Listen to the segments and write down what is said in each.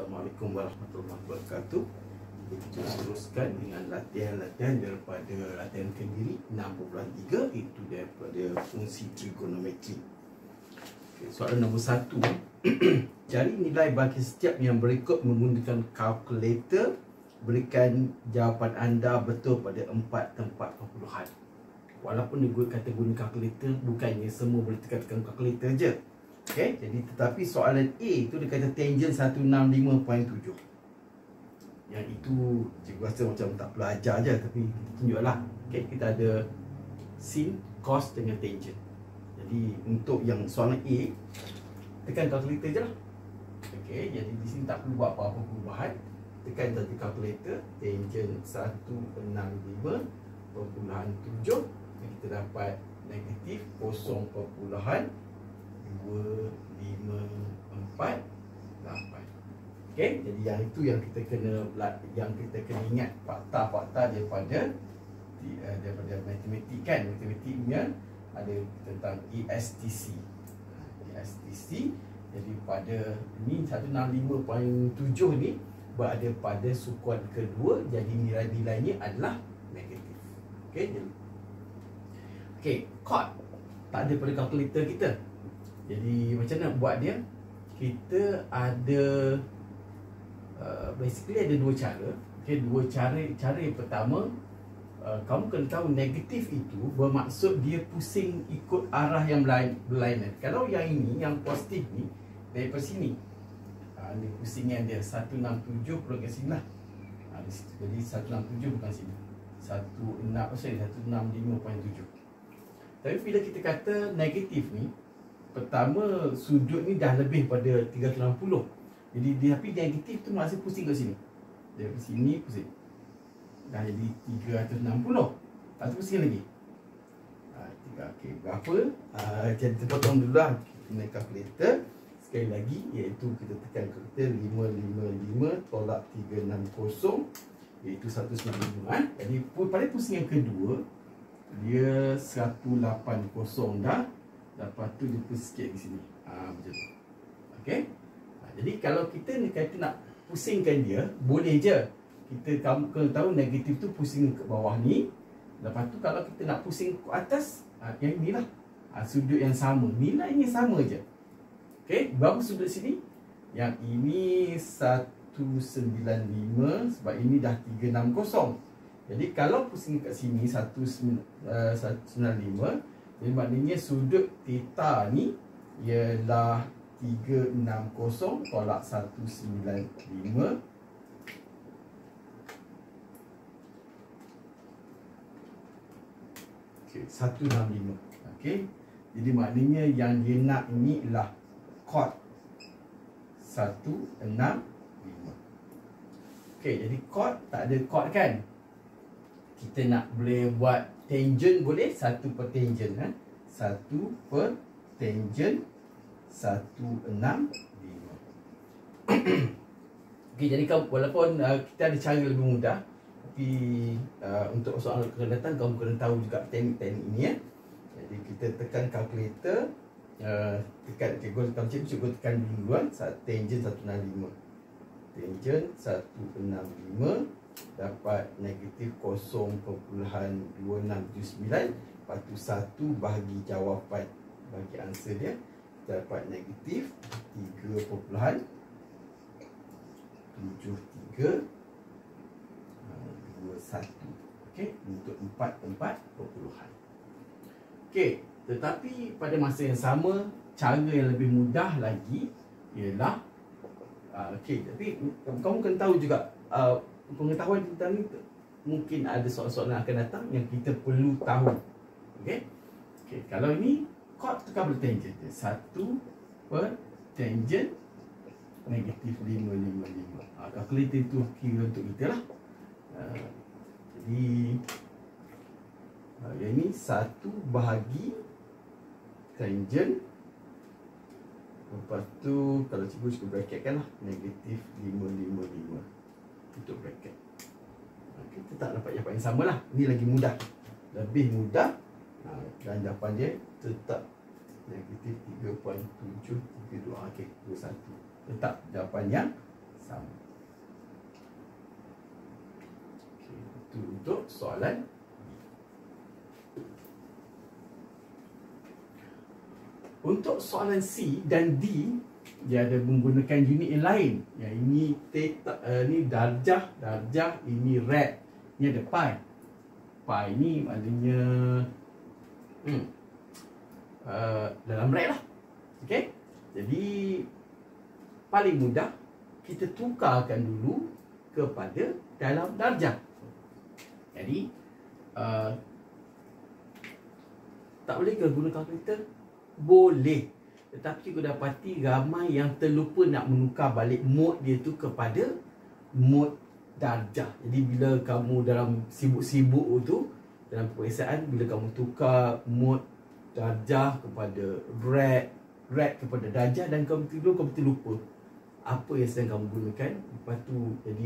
Assalamualaikum warahmatullahi wabarakatuh. Kita teruskan dengan latihan-latihan daripada latihan kendiri 6.3, itu daripada fungsi trigonometri. Soalan nombor 1. Cari nilai bagi setiap yang berikut menggunakan kalkulator. Berikan jawapan anda betul pada 4 tempat perpuluhan. Walaupun dia kata guna kalkulator, bukannya semua boleh tekan kalkulator je. Okay, jadi tetapi soalan A itu dia kata tangent 165.7. Yang itu cikgu rasa macam tak belajar je, tapi kita tunjuklah. Okay, kita ada sin, cos dengan tangent. Jadi untuk yang soalan A, tekan kalkulator je lah. Okay, jadi di sini tak perlu buat apa-apa perubahan. Tekan tadi kalkulator, tangent 165.7. Kita dapat negatif 0.254. Okey, jadi yang itu yang kita kena ingat fakta-fakta daripada matematik kan. Matematiknya ada tentang ESTC. ESTC. Jadi pada ni 165.7 ni berada pada sukuan kedua, jadi nilai-nilainya adalah negatif. Okey, jadi chord tak ada pada kalkulator kita. Jadi macam nak buat dia? Kita ada basically ada dua cara. Okay, dua cara. Cara yang pertama, kamu kena tahu negatif itu bermaksud dia pusing ikut arah yang berlainan. Kalau yang ini, yang positif ni daripada sini, ni pusingan dia 167 keluar ke sini lah. Jadi 167 bukan sini, 165.7. Tapi bila kita kata negatif ni, pertama sudut ni dah lebih pada 360. Jadi tapi negatif tu masih pusing kat sini. Dari sini pusing. Dah jadi 360. Lepas tu pusing lagi. Okey, berapa? Jadi kita potong dulu lah. Kita kalkulator. Sekali lagi, iaitu kita tekan kalkulator 555 tolak 360, iaitu 195. Jadi pada pusing yang kedua, dia 180 dah. Lepas tu dia pun sikit di sini. Macam tu. Okey. Jadi kalau kita ni kata nak pusingkan dia, boleh je. Kamu kena tahu negatif tu pusing ke bawah ni. Lepas tu kalau kita nak pusing ke atas, yang inilah. Sudut yang sama, nilainya sama je. Okey, berapa sudut sini? Yang ini 195, sebab ini dah 360. Jadi kalau pusing kat sini 195, jadi maknanya sudut theta ni ialah 360 tolak 195. Okey, 165. Okey. Jadi maknanya yang dia nak ini ialah chord 165. Okey, jadi chord tak ada chord kan? Kita nak boleh buat tangent, boleh satu per tangent, satu per tangent 165. Okey, jadi walaupun kita ada cara lebih mudah, tapi untuk soalan akan datang kamu kena tahu juga teknik-teknik ini ya. Jadi kita tekan kalkulator, cikgu tekan duluan tangent 165. Tangent 165 dapat negatif 0.2679. Lepas tu 1 bahagi jawapan, bagi answer dia, kita dapat negatif 3.7321. Okey, untuk 4 perpuluhan. Okey, tetapi pada masa yang sama, cara yang lebih mudah lagi ialah okey, tapi kamu kena tahu juga pengetahuan tentang ni. Mungkin ada soalan-soalan yang akan datang yang kita perlu tahu. Okey. Okey, kalau ini chord tekan pada tangent dia. 1 per tangent negatif 555. Kalkulator itu kira untuk kita lah. Jadi yang ini 1 bahagi tangent. Lepas tu kalau cikgu bracketkan lah, negatif 555 untuk bracket. Kita tak dapat jawapan yang sama lah. Ini lagi mudah, lebih mudah. Dan jawapan dia tetap negatif 3.732. Okey, 21. Tetap jawapan yang sama. Okay, itu untuk soalan. Untuk soalan C dan D, dia ada menggunakan unit yang lain. Yang ini theta, ni darjah, ini rad, ni ada pi. Pi ni maknanya dalam rad lah. Okey. Jadi paling mudah kita tukarkan dulu kepada dalam darjah. Jadi tak boleh ke guna kalkulator? Boleh. Tetapi cikgu dapati ramai yang terlupa nak menukar balik mod dia tu kepada mod darjah. Jadi bila kamu dalam sibuk-sibuk tu, dalam peperiksaan, bila kamu tukar mod darjah kepada rad kepada darjah, dan kamu terlupa apa yang sedang kamu gunakan, lepas tu jadi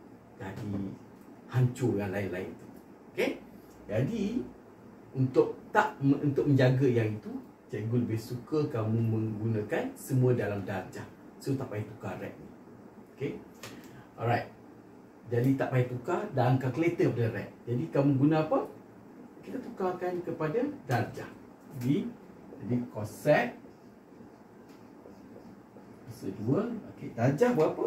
hancur yang lain-lain tu. Okey? Jadi untuk menjaga yang itu, cikgu lebih suka kamu menggunakan semua dalam darjah. So tak payah tukar rad ni. Okay. Alright. Jadi tak payah tukar dalam kalkulator pada rad. Jadi kamu guna apa? Kita tukarkan kepada darjah. Jadi cosec 2. Okay. Darjah berapa?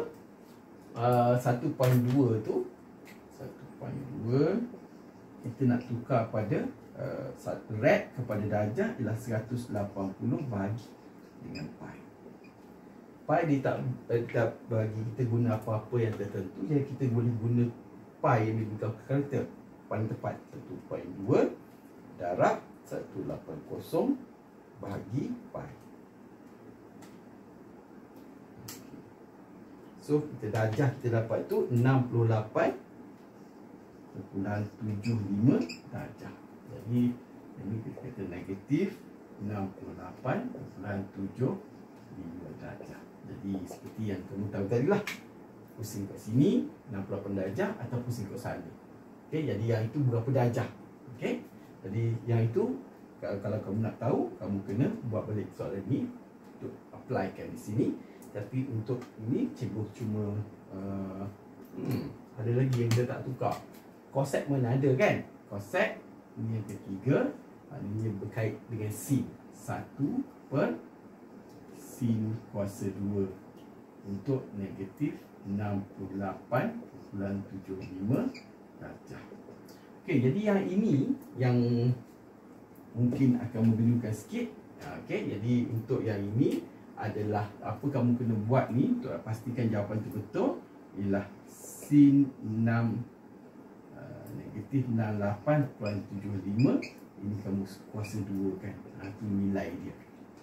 1.2 tu. 1.2. Kita nak tukar pada rad kepada darjah ialah 180 bagi dengan pi. Pi dia tak bagi kita guna apa-apa yang tertentu. Jadi kita boleh guna pi yang diberikan kalkulator. Paling tepat 1.2 darab 180 bagi pi. So kita darjah kita dapat tu 68.75 darjah. Jadi ini kita kata negatif 68.75 darjah. Jadi seperti yang kamu tahu tadi lah, pusing kat sini 68 darjah atau pusing kat sana. Okey, jadi yang itu berapa darjah. Okey, jadi yang itu kalau kamu nak tahu, kamu kena buat balik soalan ni untuk applykan di sini. Tapi untuk ini cikgu cuma ada lagi yang kita tak tukar. Cosec mana ada kan? Cosec ini yang ketiga, maknanya berkait dengan sin 1 per sin kuasa 2 untuk negatif 68.75 darjah. Okey, jadi yang ini yang mungkin akan membingungkan sikit. Okey, jadi untuk yang ini adalah apa kamu kena buat ni untuk pastikan jawapan itu betul, ialah sin 6 negatif 68.75. Ini kamu kuasa 2 kan. Itu nilai dia.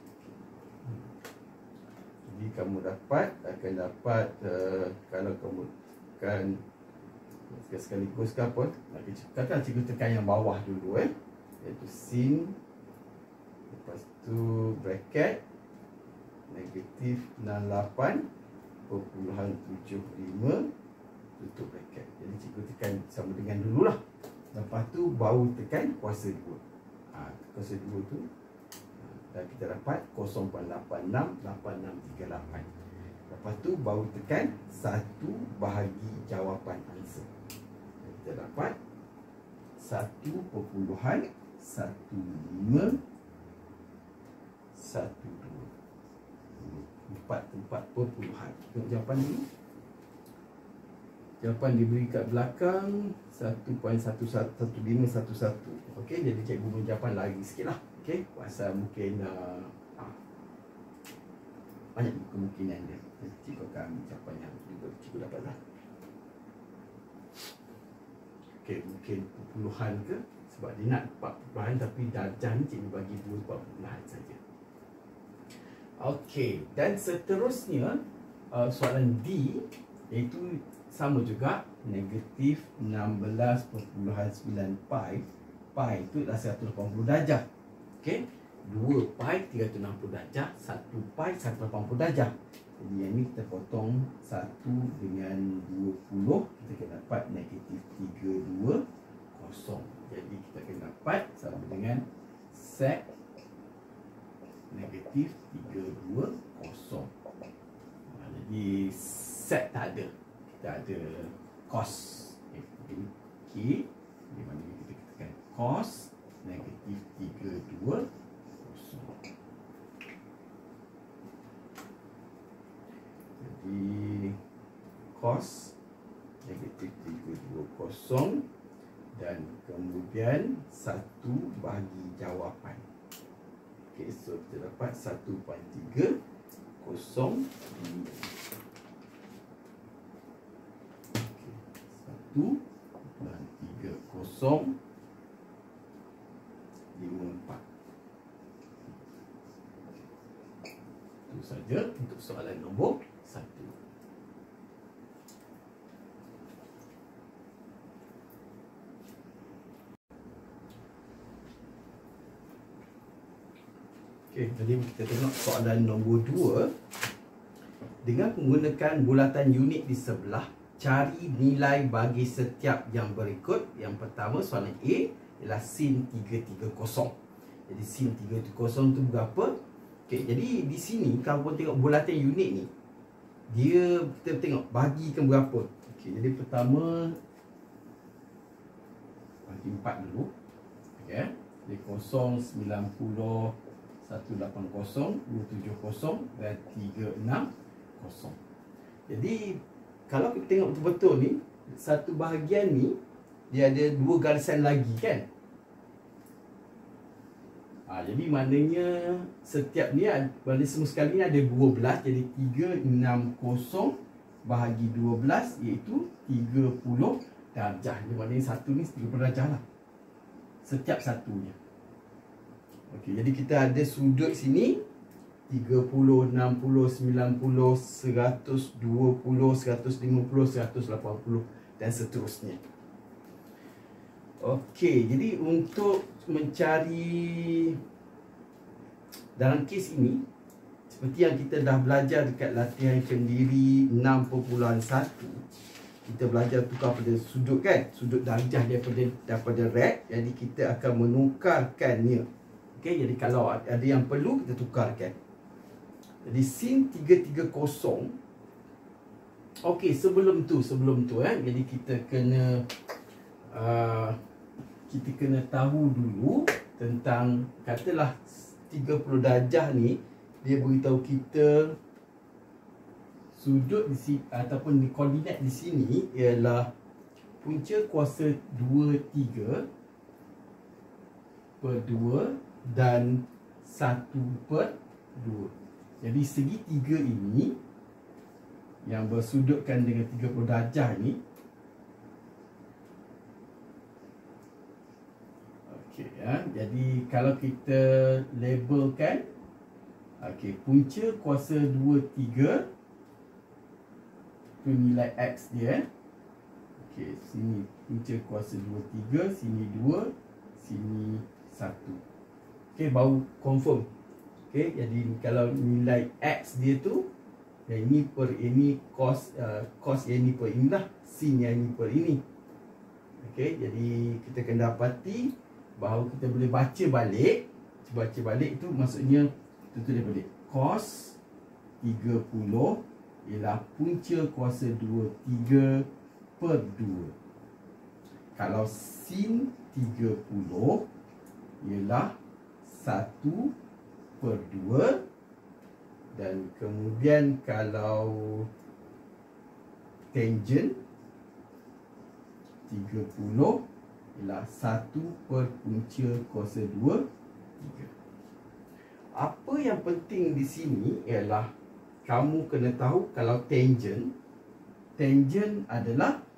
Jadi kamu akan dapat kalau kamu kan sekaligus ke apa, katakan cikgu tekan yang bawah dulu iaitu sin, lepas tu bracket negatif 68.75 tutup bracket. Jadi cikgu tekan sama dengan dululah. Lepas tu baru tekan kuasa 2. Kuasa 2 tu dan kita dapat 0.868638. Lepas tu baru tekan 1 bahagi jawapan answer. Kita dapat 1.1512. Empat perpuluhan. Tengok jawapan dulu. Jawapan diberi kat belakang 1.111511. Okey, jadi cikgu punya jawapan lagi sikit lah. Okey, pasal mungkin banyak kemungkinan dia. Cikgu akan ambil jawapan yang cikgu dapat lah. Okey, mungkin perpuluhan ke, sebab dia nak 4 perpuluhan tapi darjah ni cikgu bagi 2 perpuluhan saja. Okey, dan seterusnya soalan D iaitu sama juga, negatif 16.9 pi. Pi itu adalah 180 darjah. Okey, 2 pi 360 darjah, 1 pi 180 darjah. Jadi yang ni kita potong 1 dengan 20, kita akan dapat negatif 320. Jadi kita akan dapat sama dengan sec negatif 320. Jadi set tak ada. Kita ada cos. Okey. Di mana kita katakan cos negatif 320. Jadi cos negatif 320 dan kemudian 1 bagi jawapan. Okey, so kita dapat 1.305. Okey, 1.3054. Itu saja untuk soalan nombor 1. Okey, jadi kita tengok soalan nombor 2. Dengan menggunakan bulatan unit di sebelah, cari nilai bagi setiap yang berikut. Yang pertama, soalan A ialah sin 330. Jadi sin 330 tu berapa? Okey, jadi di sini kalau pun tengok bulatan unit ni, dia kita tengok bagikan berapa. Okey, jadi pertama bagi 4 dulu. Okey, jadi 0, 90, 180, 270 dan 360. Jadi kalau kita tengok betul-betul ni, satu bahagian ni dia ada 2 garisan lagi kan. Jadi maknanya setiap ni, pada semua sekali ni ada 12. Jadi 360 bahagi 12 iaitu 30 darjah. Jadi maknanya satu ni 30 darjah lah, setiap satunya. Okey, jadi kita ada sudut sini 30, 60, 90, 120, 150, 180 dan seterusnya. Okey, jadi untuk mencari dalam kes ini, seperti yang kita dah belajar dekat latihan kendiri 6.1, kita belajar tukar pada sudut kan, sudut darjah daripada rad. Jadi kita akan menukarkannya. Okey, jadi kalau ada yang perlu kita tukarkan. Jadi sin 330. Okey, sebelum tu jadi kita kena tahu dulu tentang, katalah 30 darjah ni, dia beritahu kita sudut di sini ataupun di koordinat di sini ialah punca kuasa 2/3 per 2 dan 1/2. Jadi segitiga ini yang bersudutkan dengan 30 darjah ni, okey ya. Jadi kalau kita labelkan, okey, punca kuasa 2/3 tu nilai X dia. Okey, sini punca kuasa 2/3, sini 2, sini 1. Okey, baru confirm. Okey, jadi kalau nilai X dia tu, yang ini per ini, cos yang ini per ini lah, sin yang ini per ini. Okey, jadi kita kena dapati bahawa kita boleh baca balik. Baca balik tu maksudnya kita tulis balik cos 30 ialah punca kuasa 2/3 per 2. Kalau sin 30 ialah 1/2. Dan kemudian kalau tangent 30 ialah 1 per punca kuasa 2/3. Apa yang penting di sini ialah kamu kena tahu kalau tangent adalah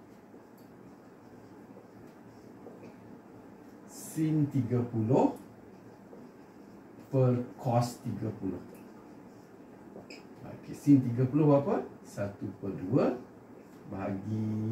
sin 30 per cos 30. Okey, sin 30 berapa? 1/2 bahagi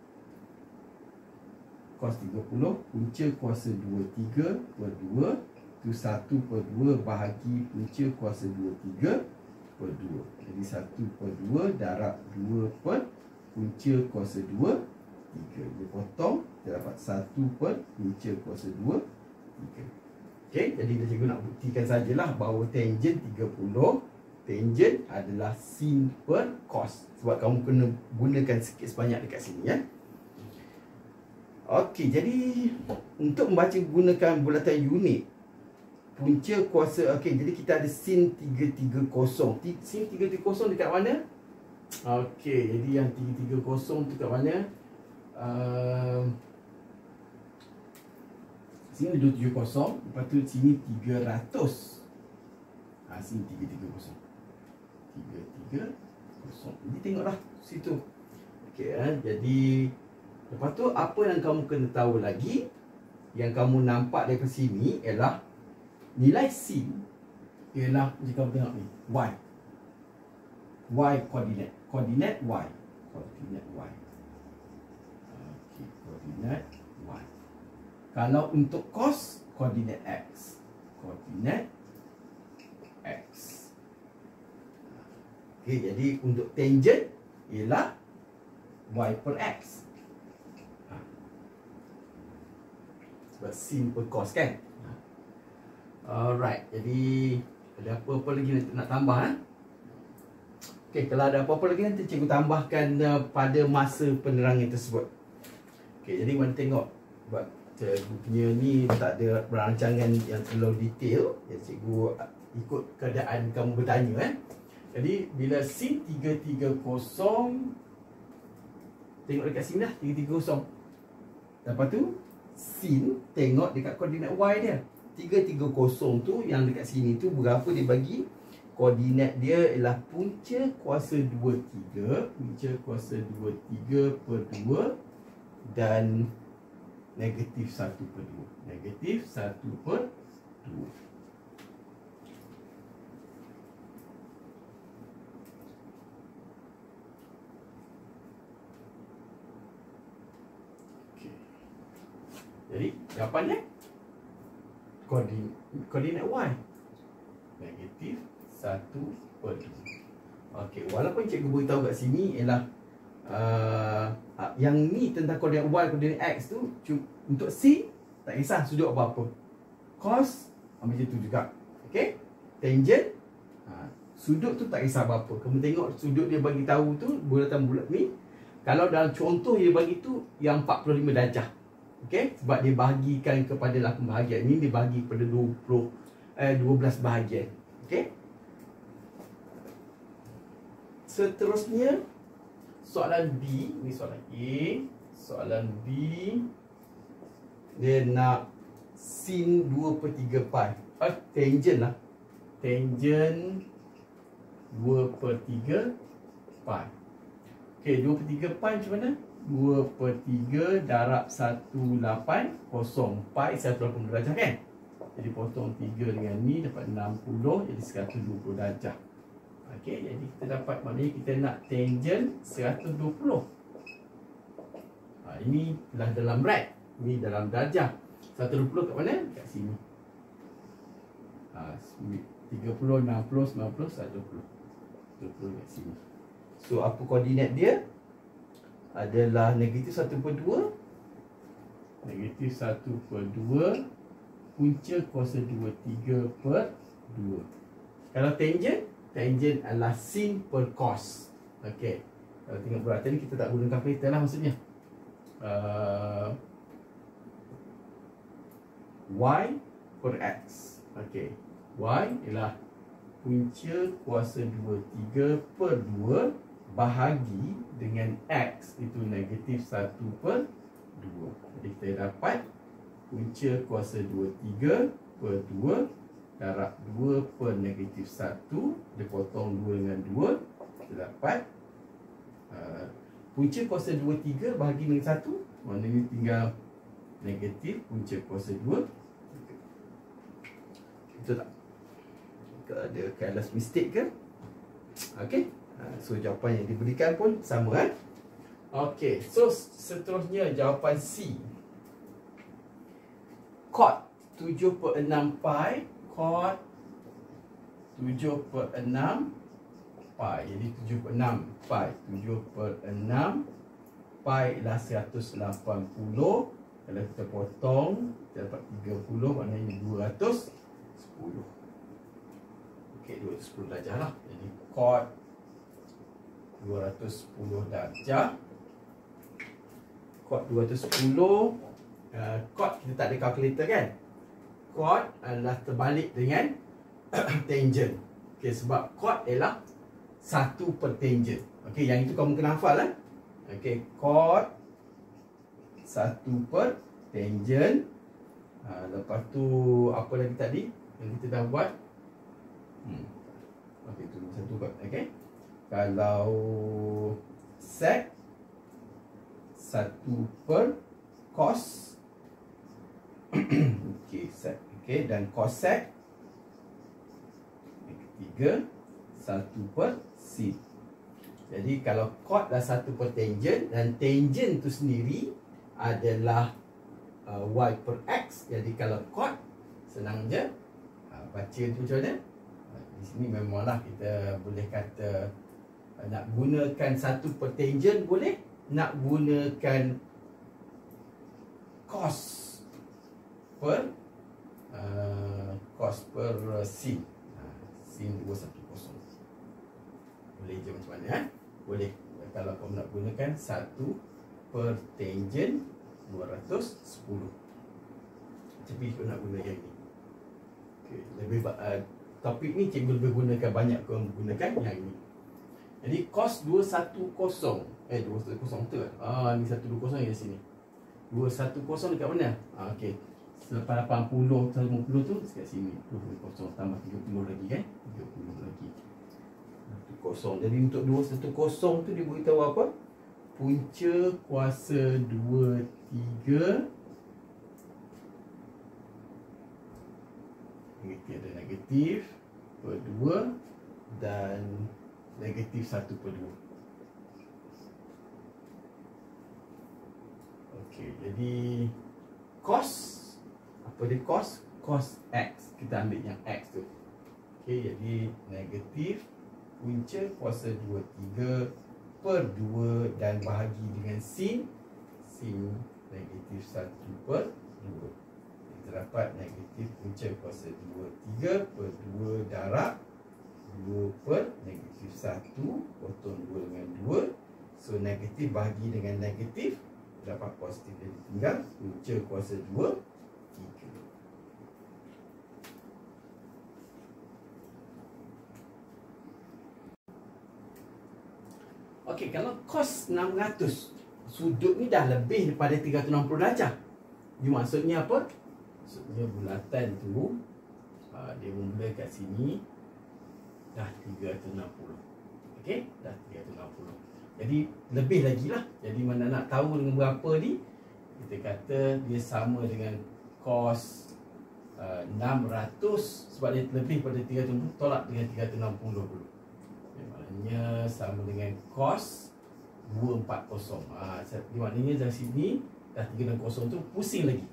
cos 30 punca kuasa 2/3 per 2 tu 1/2 bahagi punca kuasa 2/3 per 2. Jadi 1/2 darab 2 per punca kuasa 2/3. Dia potong, kita dapat 1 per punca kuasa 2/3. Okey, jadi cikgu nak buktikan sajalah bahawa tangent 30 Tangent adalah sin per cos. Sebab kamu kena gunakan sikit sebanyak dekat sini ya. Okey, jadi untuk membaca gunakan bulatan unit punca kuasa, okey, jadi kita ada sin 330. Sin 330 dekat mana? Okey, jadi yang 330 tu kat mana? Sini 270, lepas tu sini 300. Sini 330. 330. Jadi tengoklah situ. Okey, jadi lepas tu apa yang kamu kena tahu lagi, yang kamu nampak daripada sini ialah nilai sin ialah, jika kamu tengok ni, y. Y koordinat. Koordinat y. Koordinat y. Okey, koordinat y. Kalau untuk cos, koordinat x. Koordinat x. Okey, jadi untuk tangent ialah y per x. Sebab sin per cos kan. Alright, jadi ada apa-apa lagi nak tambah Okey, kalau ada apa-apa lagi nanti cikgu tambahkan pada masa penerangan tersebut. Okey, jadi mari tengok. Sebab cikgu punya ni tak ada perancangan yang terlalu detail. Jadi cikgu ikut keadaan kamu bertanya Jadi bila sin 330, tengok dekat sini lah 330. Lepas tu sin tengok dekat koordinat y dia. 330 tu yang dekat sini tu berapa dia bagi? Koordinat dia ialah punca kuasa 23. Punca kuasa 23 per 2 dan negatif 1 per 2. Negatif 1 per 2. Jadi jawapannya koordinat y negatif 1 per 2. Okey, walaupun cikgu beritahu kat sini ialah yang ni tentang koordinat y, koordinat x tu untuk c tak kisah sudut apa-apa. Cos macam tu juga. Okey, tangent sudut tu tak kisah apa-apa. Kamu tengok sudut dia bagi tahu tu bulatan bulat ni. Kalau dalam contoh dia bagi tu yang 45 darjah. Okey, sebab dia bahagikan kepada 8 bahagian. Ini dia bagi kepada 12 bahagian. Okey. Seterusnya soalan B, ni soalan A. Soalan B dia nak sin 2/3 pi. Tangent lah. Tangent 2/3 pi. Okey, 2/3 pi macam mana? 2/3 darab 180 pi 180 darjah kan. Jadi potong 3 dengan ni dapat 60, jadi 120 darjah. Okey, jadi kita dapat, maknanya kita nak tangent 120. Ini lah dalam rad, ini dalam darjah. 120 kat mana? Kat sini. 30, 60, 90, 120. 120 kat sini. So apa koordinat dia? Adalah negatif 1/2. Negatif 1/2 punca kuasa 23 per 2. Kalau tangent, tangent adalah sin per cos. Okey, kalau tengok bulatan ni kita tak guna kalkulator lah maksudnya. Y per x. Okey, y ialah punca kuasa 23 per 2 bahagi dengan x itu negatif 1/2. Jadi kita dapat punca kuasa 23 per 2 darab 2 per negatif 1. Dia potong 2 dengan 2. Kita dapat punca kuasa 23 bahagi dengan 1. Maknanya tinggal negatif punca kuasa 2. Betul tak? Ada careless mistake ke? Okey. So jawapan yang diberikan pun sama Okey, so seterusnya jawapan C. Cot 7/6 pi. Cot 7/6 pi. Jadi 7/6 pi. 7/6 pi ialah 180. Kalau kita potong, kita dapat 30, maknanya 210. Okey, 210 darjah lah. Jadi cot 210 darjah. Cot 210, cot kita tak ada calculator kan. Cot adalah terbalik dengan tangent. Okey, sebab cot ialah 1 per tangent. Okey, yang itu kamu kena hafal lah. Okey, cot 1 per tangent. Lepas tu apa lagi tadi yang kita dah buat? Okey, tu satu kot. Okey. Kalau sec 1 per cos. Okey, sec. Okey, dan cosec yang ketiga 1 per sin. Jadi kalau cot dah 1 per tangent, dan tangent tu sendiri adalah y per x. Jadi kalau cot senang je baca tu macam mana. Di sini memanglah kita boleh kata nak gunakan 1 per tangent boleh, nak gunakan cos per sin. Sin 210 boleh je macam mana boleh. Kalau kau nak gunakan 1 per tangent 210, tapi kau nak guna yang ni. Okay, lebih topik ni cikgu lebih gunakan, banyak kau gunakan yang ni. Jadi cos 210 210 betul kan? Ni 120 yang di sini. 210 dekat mana? Okey. Selepas 80 150 tu dekat sini. 210 tambah 30 lagi kan? 30 lagi. 110. Jadi untuk 210 tu dia beritahu apa? Punca kuasa 2, 3 ada negatif per 2 dan negatif 1 per 2. Okey, jadi cos, apa dia cos? Cos x. Kita ambil yang x tu. Okey, jadi negatif punca kuasa 2, 3 per 2 dan bahagi dengan sin. Sin negatif 1 per 2. Kita dapat negatif punca kuasa 2, 3 per 2 darab 2 per negatif 1 potong 2 dengan 2. So negatif bahagi dengan negatif, dapat positif jadi tinggal punca kuasa 2, 3. Okey, kalau cos 600, sudut ni dah lebih daripada 360 darjah. Ini maksudnya apa? Maksudnya bulatan tu dia mula kat sini dah 360. Okey, dah 360. Jadi lebih lagi lah. Jadi mana nak tahu dengan berapa ni, kita kata dia sama dengan cos 600, sebab dia lebih pada 360, tolak dengan 360 dulu. Maknanya sama dengan cos 240. Maknanya dari sini dah 360 tu pusing lagi.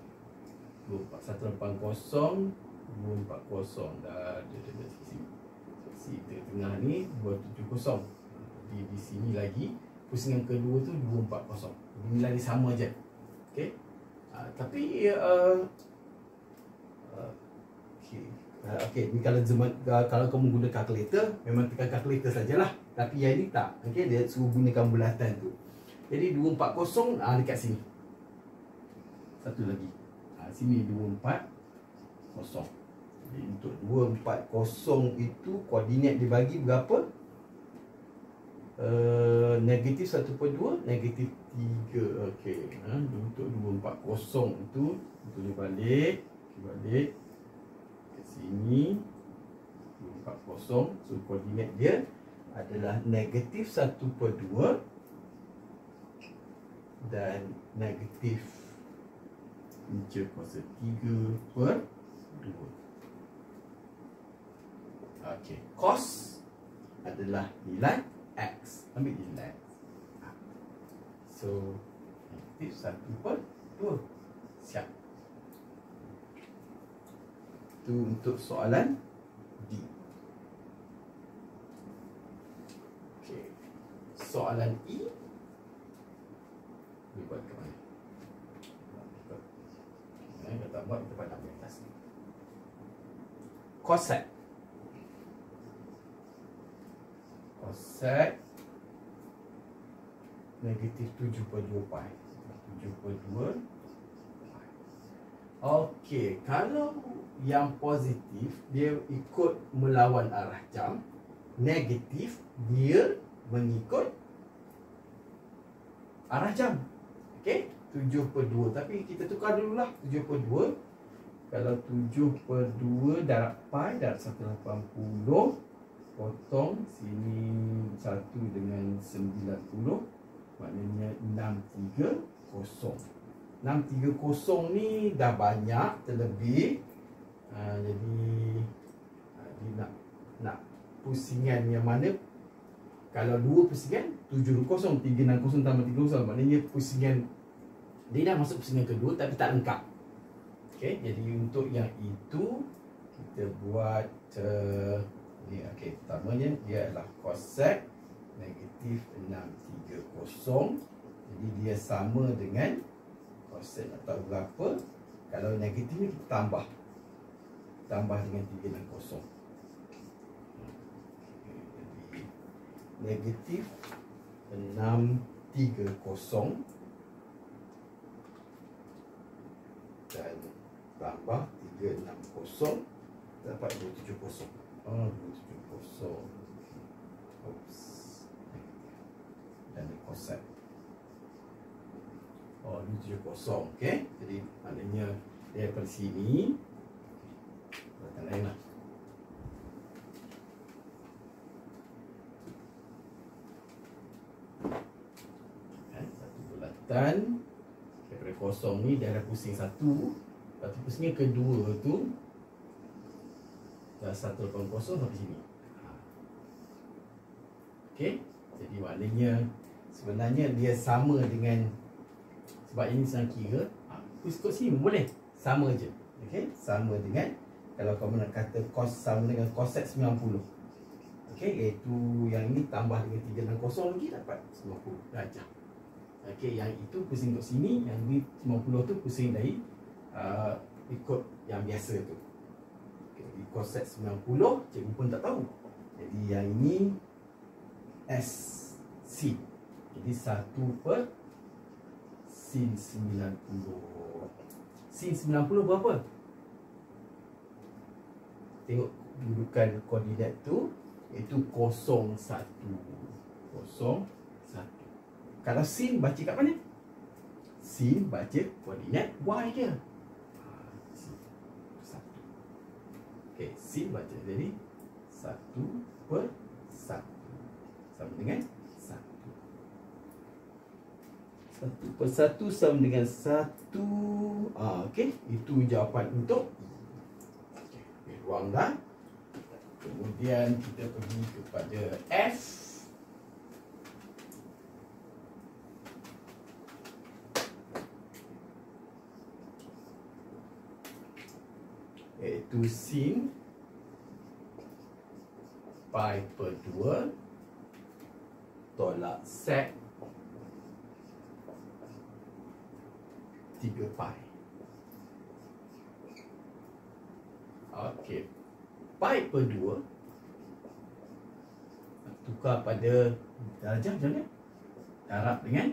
180, 240 dah ada sini. Si tengah ni 270. Di sini lagi pusingan kedua tu 240. Nilai dia sama je. Okey. Tapi okey, ni kalau kamu guna kalkulator, memang tekan kalkulator sajalah. Tapi yang ni tak. Okey, dia suruh gunakan bulatan tu. Jadi 240 dekat sini. Satu lagi. Sini 240. Jadi untuk 240 itu koordinat dibagi berapa? Negatif 1 per 2, negatif 3. Okey. Untuk 240 itu tulis balik. Balik ke sini 240. So koordinat dia adalah negatif 1 per 2 dan negatif punca kuasa 3 per 2. Okey, cos adalah nilai x. Ambil nilai x. So negatif 1 per 2. Siap. Itu untuk soalan D. Okey. Soalan E dibuat ke mana? Kalau tak buat, kita pandang di atas ni. Cosec. Cosec negatif 7/2 pi. 7/2 pi. Okey, kalau yang positif dia ikut melawan arah jam, negatif dia mengikut arah jam. Okey, 7/2. Tapi kita tukar dululah 7/2. Kalau 7/2 darab pi darab 180, potong sini 1 dengan 90, maknanya 630. 630 ni dah banyak terlebih. Jadi nak pusingan yang mana? Kalau 2 pusingan 720, 360 tambah 30, maknanya pusingan dia dah masuk pusingan kedua tapi tak lengkap. Okey, jadi untuk yang itu kita buat ni. Okey, pertamanya dia adalah cosec negatif 630. Jadi dia sama dengan cosec atau berapa? Kalau negatif ni kita tambah dengan 360. Jadi negatif 630 dan tambah 360 dapat 270. 270. Oops. Dan cosec. 270. Okey. Jadi maknanya dia daripada sini bulatan lain lah. Satu bulatan daripada kosong ni dia ada pusing satu. Lepas tu pusing yang kedua tu dah 180 sampai sini. Okey. Jadi maknanya sebenarnya dia sama dengan, sebab ini senang kira, ikut sini boleh sama je. Okey, sama dengan kalau kamu nak kata cos sama dengan cosec 90. Okey, iaitu yang ini tambah dengan 360 lagi dapat 90 darjah. Okey, yang itu pusing kat sini, yang ni 90 tu pusing dari ikut yang biasa tu. Okay, di cosec 90 cikgu pun tak tahu. Jadi yang ini SC. Jadi 1/sin 90. Sin 90 berapa? Tengok dudukan koordinat tu, iaitu 01. 01. Kalau sin baca kat mana? Sin baca koordinat Y dia. Okey, sin baca jadi 1/1 sama dengan 1. 1/1 sama dengan 1. Okey, itu jawapan untuk okey, ruang dah. Kemudian kita pergi kepada F. Iaitu sin pi/2 tolak sec 3 pi. Okey, pi/2 tukar pada darjah macam mana? Darab dengan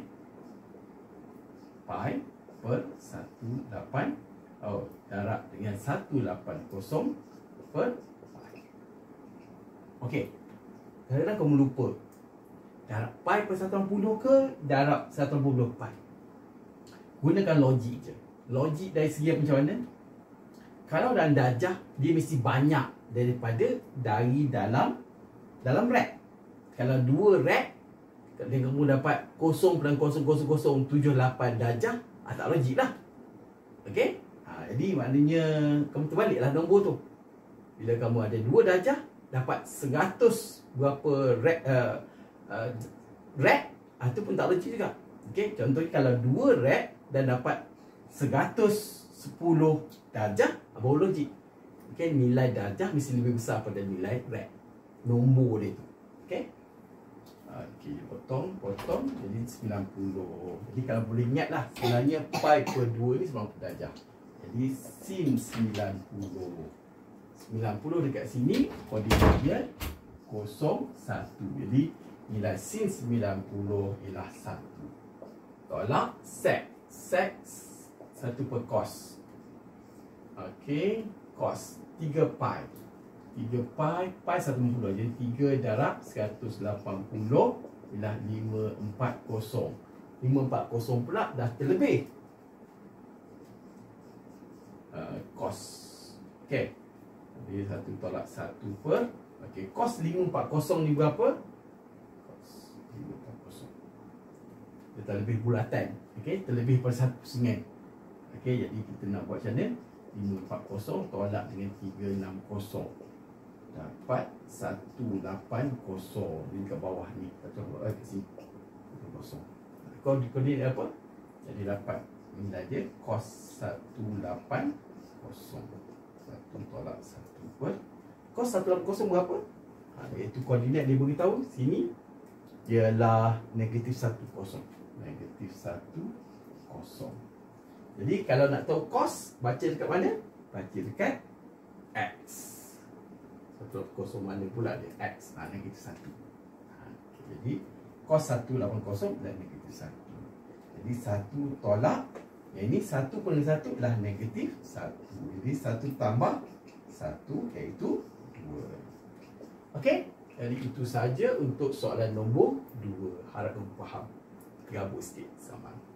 pi/18. Darab dengan 180 per pi. Okey, kadang-kadang kamu lupa darab pi/180 ke darab 180 pi. Gunakan logik je. Logik dari segi macam mana? Kalau dalam darjah, dia mesti banyak daripada dari dalam rack. Kalau 2 rack, dan kamu dapat 0.00078 darjah, tak logik lah. Okey? Jadi maknanya kamu terbaliklah nombor tu. Bila kamu ada 2 darjah, dapat 100 berapa rack, itu pun tak logik juga. Okey, contohnya kalau 2 rack dan dapat 110 darjah, baru logik. Okey, nilai darjah mesti lebih besar pada nilai rack. Nombor dia tu. Okey. Okey, potong jadi 90. Jadi kalau boleh ingatlah, sebenarnya pi/2 ni 90 darjah. Jadi sin 90. 90 dekat sini koordinat dia Jadi nilai sin 90 ialah 1. Tolak sec. Sec 1 per cos. Okey, cos 3 pi. 3 pi, pi 150. Jadi 3 darab 180 ialah 540. 540 pula dah terlebih cos. Okey. Jadi 1 tolak 1 per. Okey, cos 540 ni berapa? Cos 540. Dia terlebih bulatan. Okey, terlebih pada 1 pusingan. Okey, jadi kita nak buat macam mana? 540 tolak dengan 360. Dapat 180. Ni kat bawah ni. Kita buat kat sini. 180. Koordinat apa? Jadi dapat nilai dia cos 180. 1 tolak 1 per cos 180 berapa? Iaitu koordinat dia beritahu sini ialah negatif 10. Negatif 10. Jadi kalau nak tahu cos, baca dekat mana? Baca dekat x. 180 mana pula dia? X. Negatif 1. Okay, jadi cos 180 dan negatif 1. Jadi 1 tolak, yang ini 1 per 1 adalah negatif 1. Jadi 1 tambah 1 iaitu 2. Okey, jadi itu saja untuk soalan nombor 2. Harap kamu faham. Gabut sikit sama.